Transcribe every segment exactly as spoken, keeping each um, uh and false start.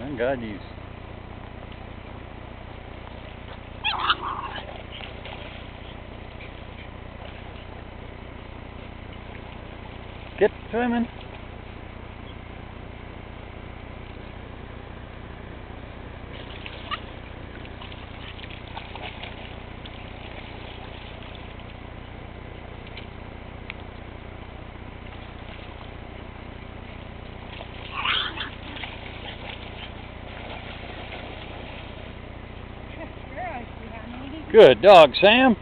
Thank God you. Get swimming. Good dog, Sam.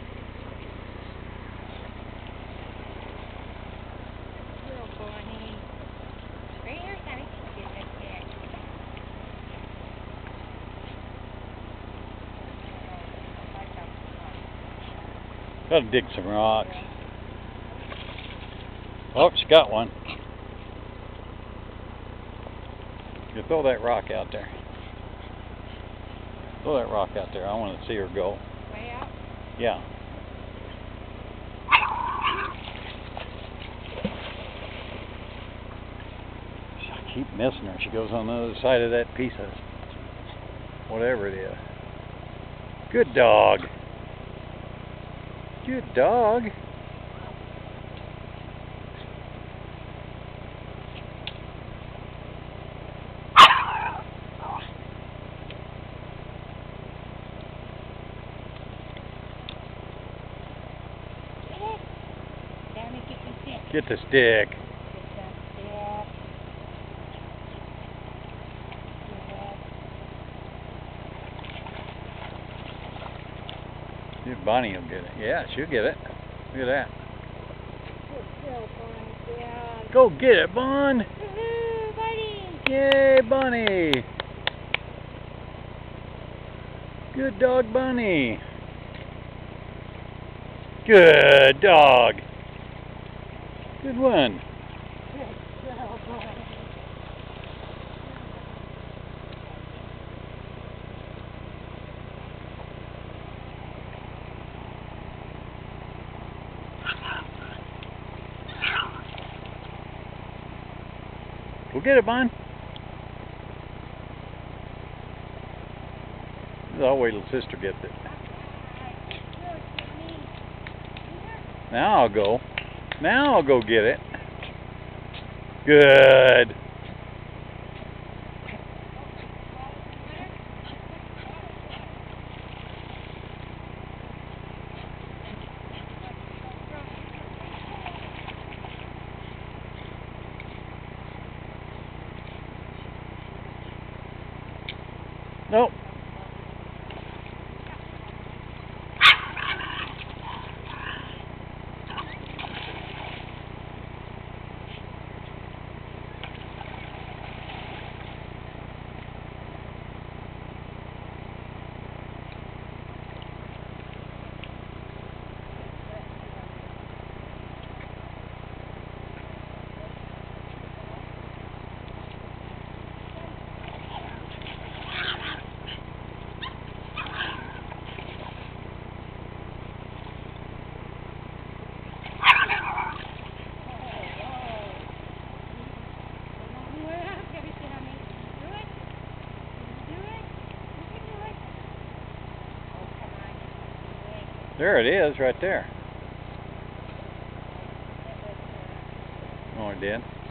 Gotta dig some rocks. Oh, she got one. You throw that rock out there. Throw that rock out there. I want to see her go. Way out? Yeah. I keep missing her. She goes on the other side of that piece of whatever it is. Good dog. Good dog. Get the stick. See if Bonnie will get it. Yeah, she'll get it. Look at that. Go get it, Bon. Woohoo, Bunny. Yay, Bunny. Good dog, Bunny. Good dog. Good one. Good girl, Bunny. Go get it, Bon. I'll wait till sister gets it. Now I'll go. Now I'll go get it. Good. Nope. There it is, right there. Oh, it did.